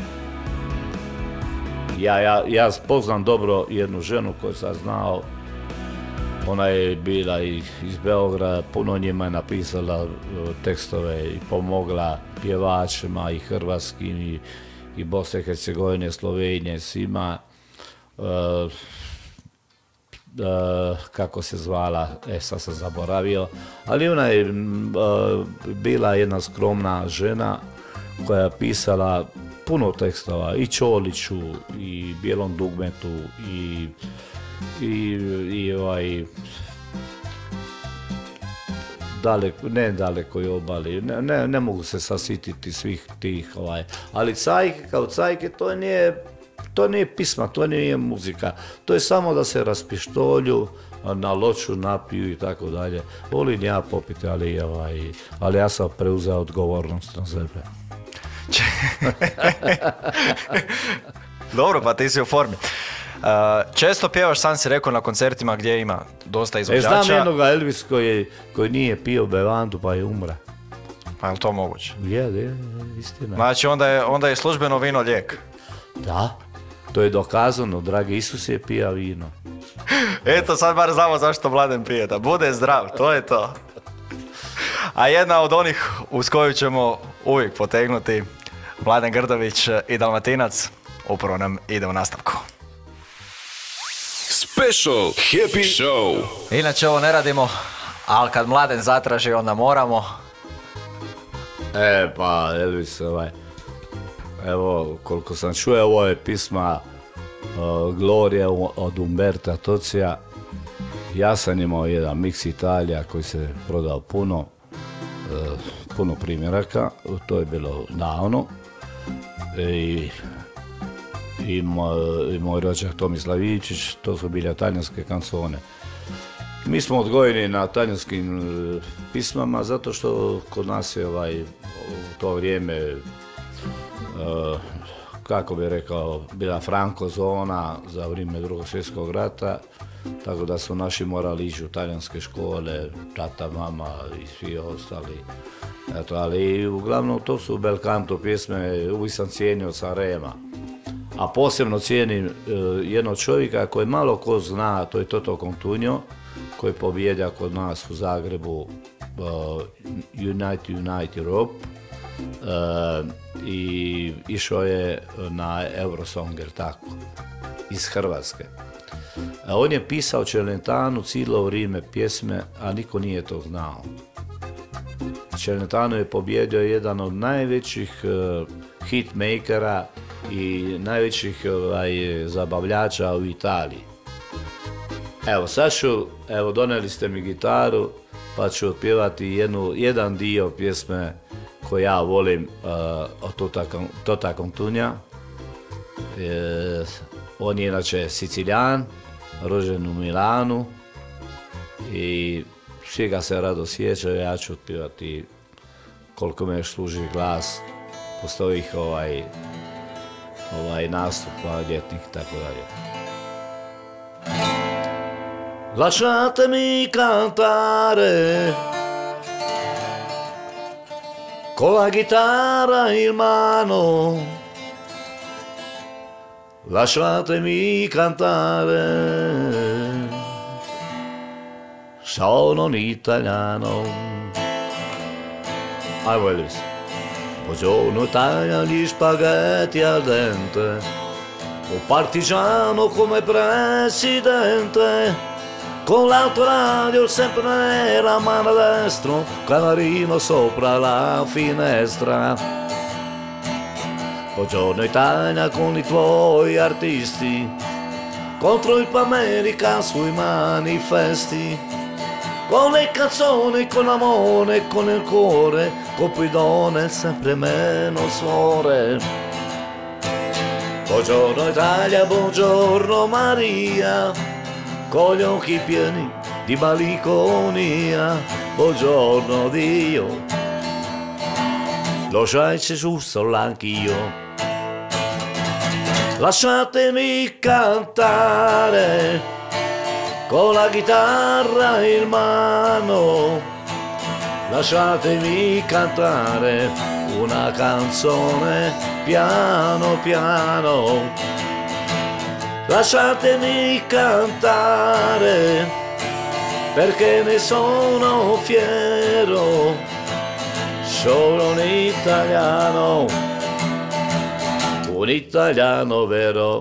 Ja, ja, ja poznam dobro jednu ženu koju sam znao, ona je bila iz, iz Beograda, puno njima je napisala uh, tekstove i pomogla pjevačima i hrvatskim i, i Bosne i Hercegovine, Slovenije, svima. Uh, uh, kako se zvala, e sad sam zaboravio, ali ona je uh, bila jedna skromna žena koja je pisala puno tekstova i Čoliću i Bijelom dugmetu i i, i ovaj daleko, ne dalekoj obali, ne, ne, ne mogu se sasititi svih tih ovaj, ali cajke kao cajke to nije to nije pisma, to nije muzika, to je samo da se raspištolju, na loču napiju i tako dalje. Volim ja popiti, ali, ovaj, ali ja sam preuzeo odgovornost na sebe. Dobro, pa ti si u formi. Uh, često pjevaš, sam si rekao, na koncertima gdje ima dosta E, izvođača. znam jednoga Elvis koji, koji nije pio bevandu pa je umra. Pa je li to moguće? Je, je, istina. Znači onda je, onda je službeno vino lijek. Da, to je dokazano, dragi Isus je pija vino. Eto, sad bar znamo zašto Mladen pije, da bude zdrav, to je to. A jedna od onih uz koju ćemo uvijek potegnuti, Mladen Grdović i Dalmatinac, upravo nam ide u nastavku. Special Happy Show. Inače ovo ne radimo, ali kad Mladen zatraži onda moramo. E, pa Elvis, ovaj, evo, koliko sam čuo, ovo je pisma uh, Gloria od Umberta Tocija. Ja sam imao jedan Mix Italija koji se prodao puno, uh, puno primjeraka, to je bilo davno. I, i, moj, i moj rođak Tomislav Ivičić, to su bile talijanske kancone. Mi smo odgojeni na talijanskim uh, pismama zato što kod nas je ovaj, u to vrijeme, uh, kako bi rekao, bila franko zona za vrijeme Drugog svjetskog rata, tako da su naši morali ići u talijanske škole, tata, mama i svi ostali. Eto, ali uglavnom to su bel canto pjesme, uvijek sam cijenio Sanrema. A posebno cijenim uh, jednog čovjeka koji malo ko zna, to je Toto Cutugno, koji pobjeđa kod nas u Zagrebu uh, United United Europe uh, i išao je na Eurosong, jer tako, iz Hrvatske. A on je pisao Celentanu cijelo vrijeme pjesme, a niko nije to znao. Celentano je pobjedio jedan od najvećih uh, hitmakera i najvećih ovaj, zabavljača u Italiji. Evo, sad ću, evo, donijeli ste mi gitaru, pa ću otpjevati jednu, jedan dio pjesme koju ja volim uh, od Tota, Tota Cutugna. E, on je inače Sicilijan, rođen u Milanu i svi ga se rado sjećaju, ja ću otpjevati koliko me još služi glas posle ovih ovaj, ovaj nastupa ljetnih i tako dalje. Lasciatemi cantare con la chitarra in mano, lasciatemi cantare, sono un italiano. Ajmo Elvis. Buongiorno Italia, gli spaghetti al dente, un partigiano come presidente, con l'autoradio sempre nella mano destra, canarino sopra la finestra. Buongiorno Italia con i tuoi artisti, contro il America sui manifesti, con le canzoni, con l'amore, con il cuore, Cupidone sempre meno suore. Buongiorno Italia, buongiorno Maria, con gli occhi pieni di malinconia, buongiorno Dio, lo sai Gesù solo anch'io. Lasciatemi cantare con la chitarra in mano, lasciatemi cantare una canzone piano piano, lasciatemi cantare perché ne sono fiero, sono un italiano, un italiano vero.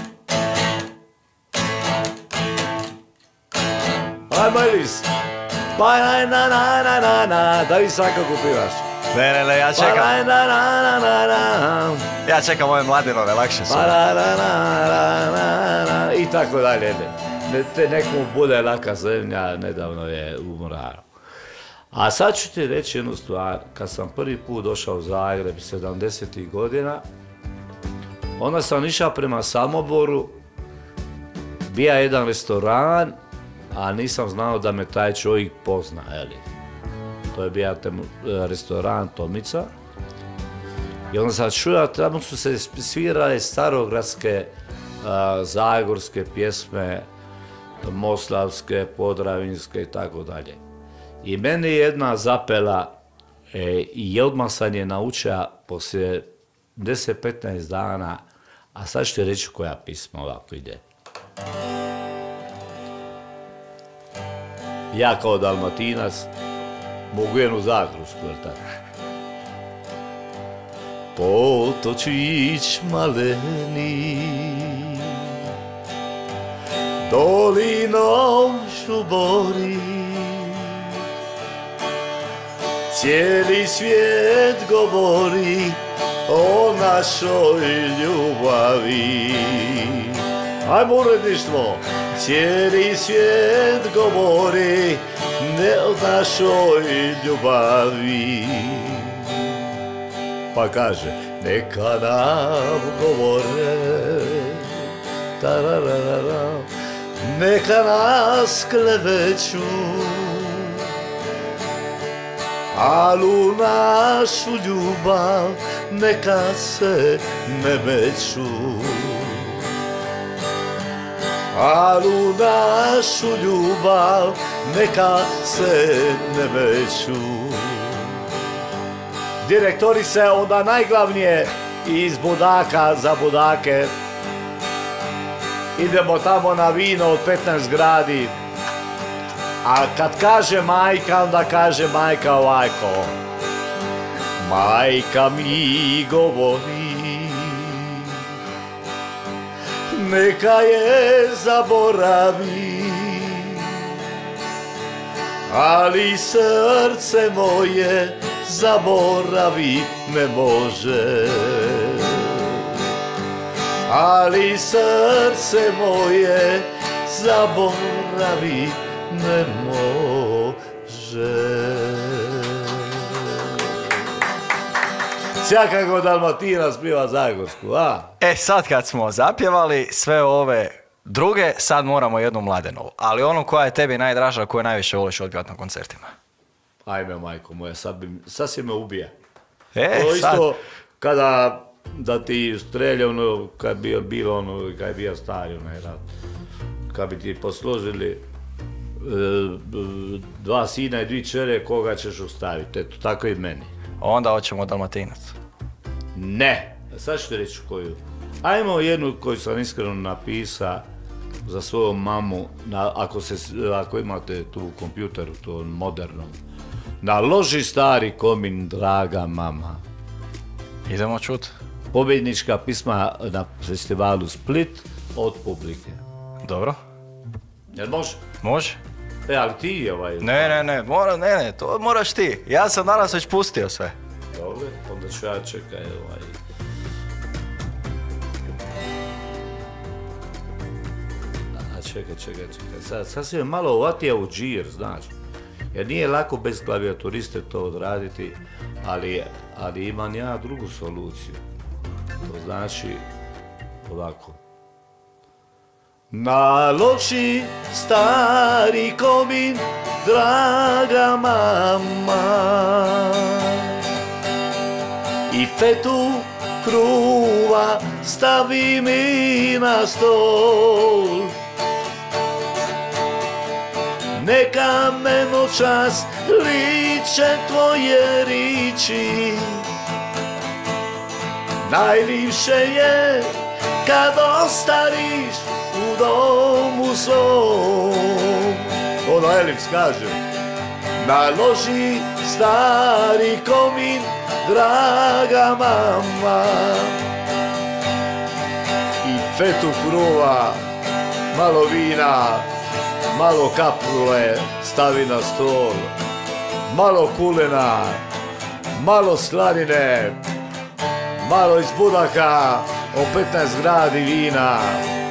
Ajmo Elvis! Pa na na na na na na, da vi sad kako pivaš. Ne, ne, ne, ja Pa na čekam, na na na na na, ja čekam ove mladinove, lakše su. pa na na na na na na, i tako dalje. Ne, te nekom bude laka zemlja, nedavno je umorao. A sad ću ti reći jednu stvar, kad sam prvi put došao u Zagreb sedamdesetih godina, onda sam išao prema Samoboru, bija jedan restoran, a nisam znao da me taj čovjek pozna, eli. To je bio restoran Tomica. I onda sam čuo, tamo su se svirale starogradske, a, zagorske pjesme, moslavske, podravinske i tako dalje. I meni je jedna zapela e, i odmah sam je naučio poslije deset do petnaest dana, a sad ću ti reći koja pisma ovako ide. Ja kao Dalmatinac mogu jednu zagrusku, jel tako? Potočić maleni, dolinom šubori, cijeli svijet govori o našoj ljubavi. Ajmo uredništvo! Cijeli svijet govori ne o našoj ljubavi. Pa kaže, neka nam govore, tararara, neka nas kleveću, al u našu ljubav neka se ne meću. Al u našu ljubav neka se ne meću. Direktorice, onda najglavnije iz Budaka za Budake. Idemo tamo na vino od petnaest gradi. A kad kaže majka, onda kaže majka ovako. Majka mi govori, neka je zaboravi, ali srce moje zaboravit ne može. Ali srce moje zaboravit ne može. Svakako Dalmatinac pjeva zagorsku, a? E, sad kad smo zapjevali sve ove druge, sad moramo jednu Mladenovu. Ali onu koja je tebi najdraža, koju najviše voliš odpjevati na koncertima. Ajme, majko moja, sad, bi, sad si me ubija. E, to sad... isto kada da ti strelje ono, kad bi bilo ono, kad je bio stari onaj rat. Kad bi ti posložili e, dva sina i dvi čere, koga ćeš ostaviti? Eto, tako i meni. Onda hoćemo Dalmatinac. Ne, sad ću ti reći koju. Ajmo jednu koju sam iskreno napisao za svoju mamu, na, ako, se, ako imate tu u kompjuteru, to moderno. Naloži stari komin, draga mama. Idemo čut. Pobjednička pisma na festivalu Split od publike. Dobro. Jel može? Može. E, ali ti ovaj... Ne, ne, ne, mora, ne, ne, to moraš ti. Ja sam danas već pustio sve. Dobro, onda ću ja čekaj ovaj... A čekaj, čekaj, čekaj. Sad, sad si me malo uvatio u džir, znaš. Jer nije lako bez klavijaturiste to odraditi, ali, ali imam ja drugu soluciju. To znači ovako. Naloži stari komin, draga mama, i fetu kruva stavi mi na stol. Neka me noćas liče tvoje riči, najljepše je kad ostariš u domu svom. Ono Elips kaže, naloži stari komin, draga mama, i fetu kruva, malo vina, malo kapule stavi na stol, malo kulena, malo slanine, malo iz budaka, o petnaest gradi vina.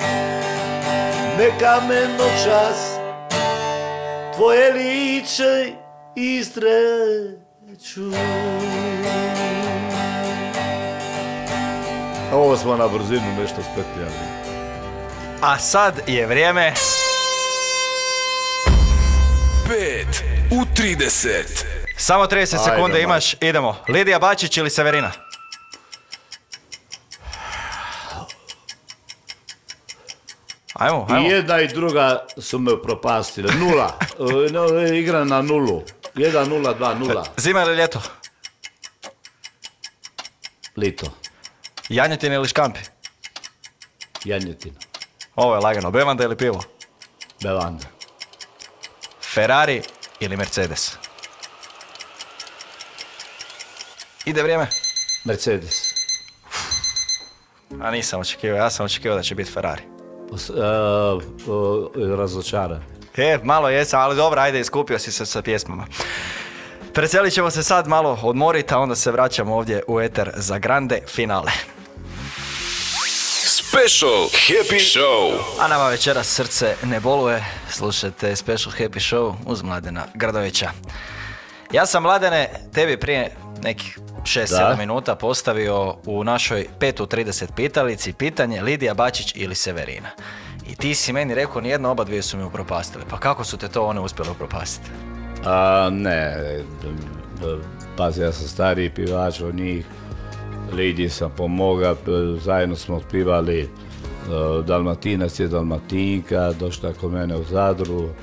Neka me noćas tvoje liče istreću. Ovo smo na brzinu nešto spetljali. A sad je vrijeme... pet u trideset. Samo trideset sekunde imaš, idemo. Lidija Bačić ili Severina? Ajmo, ajmo. I jedna i druga su me propastile. Nula. No, igra na nulu. Jedan, nula, dva, nula. Zima ili ljeto? Lito. Janjetin ili škampi? Janjetina. Ovo je lagano. Bevanda ili pivo? Bevanda. Ferrari ili Mercedes? Ide vrijeme. Mercedes. A nisam očekivao, ja sam očekivao da će biti Ferrari. Os, uh, uh, razočaran. E, malo jesam, ali dobro, ajde, iskupio si se sa pjesmama. Preselit ćemo se sad malo odmoriti, a onda se vraćamo ovdje u eter za grande finale. Special Happy Show. A nama večeras srce ne boluje, slušajte Special Happy Show uz Mladena Gradovića. Ja sam, Mladene, tebi prije nekih šest sedam minuta postavio u našoj pet u trideset pitalici pitanje Lidija Bačić ili Severina. I ti si meni rekao, nijedno, oba dvije su mi upropastile. Pa kako su te to one uspjele upropastiti? A, ne, pazi, ja sam stariji pivač od njih. Lidiji sam pomogao, zajedno smo otpivali uh, Dalmatinac je Dalmatinka, došla kod mene u Zadru, uh,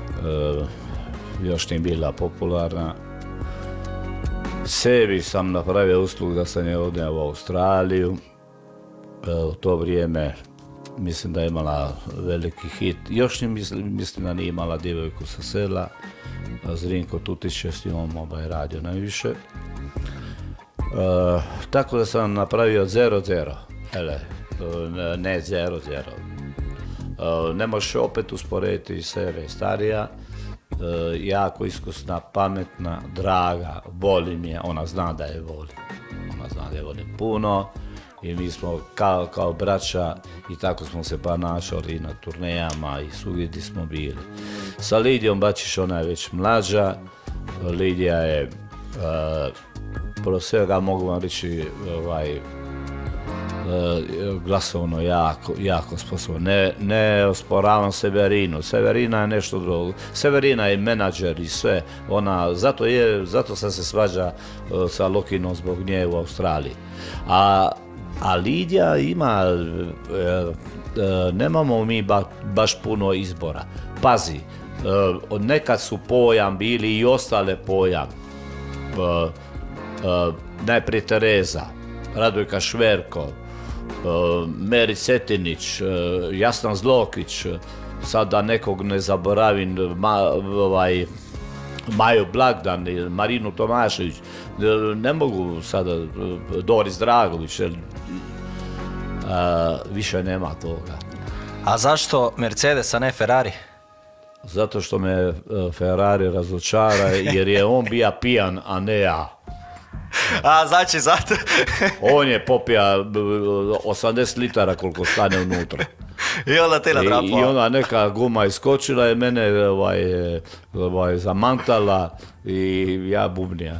još nije bila popularna. Sebi sam napravio uslug da sam je odneo u Australiju. Uh, u to vrijeme mislim da je imala veliki hit. Još ne mislim, mislim da nije imala Djevojku sa sela. Zrinko Tutić je s njom ovaj radio najviše. Uh, tako da sam napravio zero zero, ele, uh, ne zero zero. Uh, ne možeš opet usporediti sebe starija jako iskusna, pametna, draga, volim je, ona zna da je volim. Ona zna da je volim puno i mi smo kao, kao braća i tako smo se ponašali i na turnejama i svugdje gdje smo bili. Sa Lidijom Bačić, ona je već mlađa, Lidija je, uh, prvo svega mogu vam reći, ovaj, glasovno jako, jako sposobno. Ne, ne osporavam Severinu. Severina je nešto drugo. Severina je menadžer i sve. Ona, zato, je, zato sam se svađa uh, sa Lokinom zbog nje u Australiji. A, a Lidija ima, uh, uh, nemamo mi ba, baš puno izbora. Pazi, uh, nekad su pojam bili i ostale pojam. Uh, uh, najprije Tereza, Radojka Šverko, Uh, Meri Cetinić, uh, Jasna Zlokić, uh, sad da nekog ne zaboravim, ma, ovaj, Maju Blagdan, Marinu Tomašević, uh, ne mogu sada, uh, Doris Dragović, uh, više nema toga. A zašto Mercedes, a ne Ferrari? Zato što me uh, Ferrari razočara jer je on bija pijan, a ne ja. A, znači, zato... On je popija osamdeset litara koliko stane unutra. I onda ti nadrapao. I, I onda neka guma iskočila i mene ovaj, ovaj, zamantala i ja bubnija.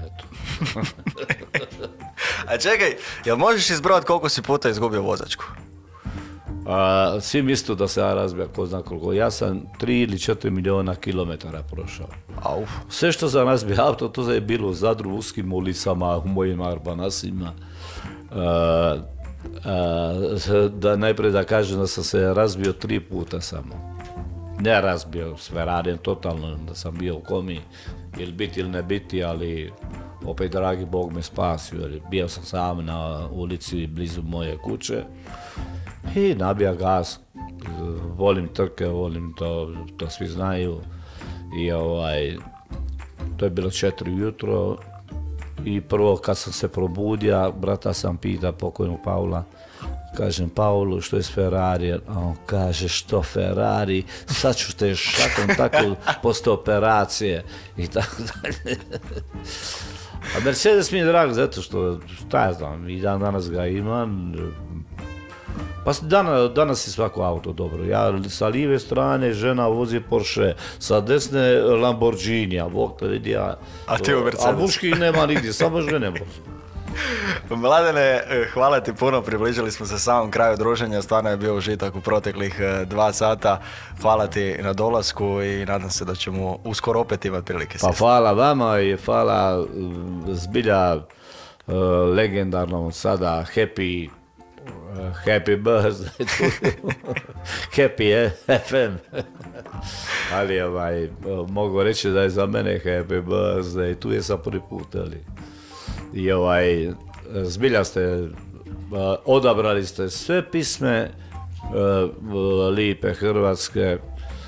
A čekaj, jel možeš izbrojati koliko si puta izgubio vozačku? A, svi misle da se ja razbija ko zna koliko. Ja sam tri ili četiri milijuna kilometara prošao. Au. Sve što sam razbio auto, to je bilo u Zadru, u uskim ulicama, u mojim Arbanasima. A, a, da najprije da kažem da sam se razbio tri puta samo. Ne razbio s Ferrarijem totalno, da sam bio u komi, ili biti ili ne biti, ali opet dragi Bog me spasio, jer bio sam sam na ulici blizu moje kuće. I nabija gas, volim trke, volim to, to svi znaju. I ovaj, to je bilo četiri ujutro i prvo kad sam se probudio, brata sam pita pokojnog Paula, kažem Paulu što je s Ferrarijem, a on kaže što Ferrari, sad ću te šakom tako posle operacije i tako dalje. A Mercedes mi je drag zato što, šta ja znam, i dan danas ga imam. Pa danas, danas je svako auto dobro. Ja sa lijeve strane žena vozi Porsche, sa desne Lamborghini, a Bog te vidi ja... A ti u Mercedes. A muških nema nigdje, samo žene vozi. Mladene, hvala ti puno, približili smo se samom kraju druženja, stvarno je bio užitak u proteklih dva sata. Hvala ti na dolasku i nadam se da ćemo uskoro opet imati prilike. Pa hvala vama i hvala zbilja uh, legendarnom sada Happy Happy birthday, Happy F M. Ali ovaj, mogu reći da je za mene Happy birthday, tu je sam prvi put, ali. I ovaj, zbilja ste, odabrali ste sve pisme lipe Hrvatske,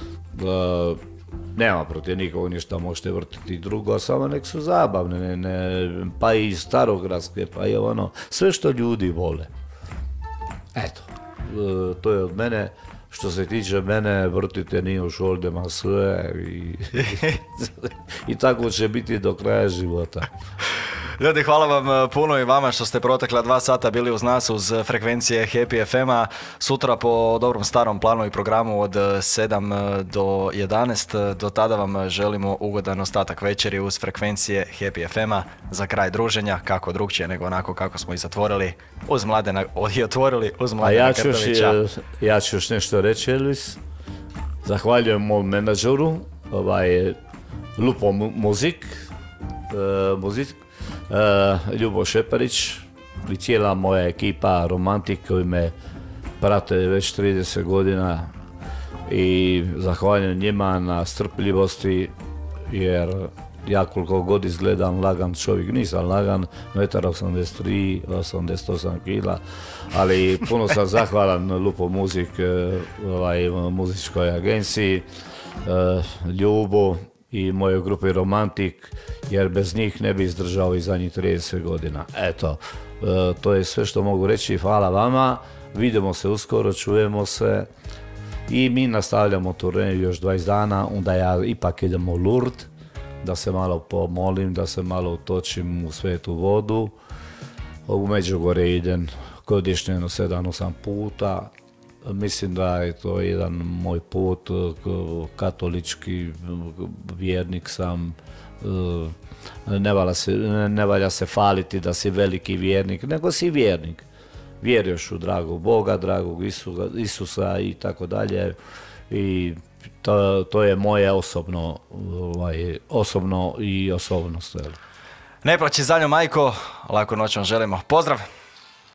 nema protiv nikog ništa, možete vrtiti drugo, a samo nek su zabavne, ne, ne, pa i starogradske, pa i ono, sve što ljudi vole. Eto, to je od mene. Što se tiče mene, vrtite Nio Šoldema sve i, i tako će biti do kraja života. Ljudi, hvala vam puno i vama što ste protekla dva sata bili uz nas uz frekvencije Happy F M-a. Sutra po dobrom starom planu i programu od sedam do jedanaest. Do tada vam želimo ugodan ostatak večeri uz frekvencije Happy F M-a. Za kraj druženja, kako drugčije nego onako kako smo i zatvorili uz Mladena, i otvorili uz Mladena ja Krtovića. Ja ću još nešto reći, Elvis. Zahvaljujem mom menadžeru, ovaj, Lupo Muzik, uh, muzik. Uh, Ljubo Šeparić i cijela moja ekipa Romantik koji me prate već trideset godina i zahvaljujem njima na strpljivosti jer ja koliko god izgledam lagan čovjek, nisam lagan, jedan osamdeset tri, osamdeset osam kila, ali puno sam zahvalan Lupo Muzik, ovaj, muzičkoj agenciji, uh, Ljubo i mojoj grupi Romantik, jer bez njih ne bi izdržao i zadnjih trideset godina. Eto, to je sve što mogu reći. Hvala vama, vidimo se uskoro, čujemo se I mi nastavljamo turneju još dvadeset dana, onda ja ipak idem u Lourdes, da se malo pomolim, da se malo utočim u svetu vodu. U Međugorje idem godišnje jedno sedam osam puta. Mislim da je to jedan moj put, katolički vjernik sam. Ne valja se, ne valja se faliti da si veliki vjernik, nego si vjernik. Vjeruješ u dragog Boga, dragog Isusa, Isusa i tako dalje. I to, to je moje osobno, ovaj, osobno i osobnost. Ne plaći za nju, majko, laku noć vam želimo. Pozdrav!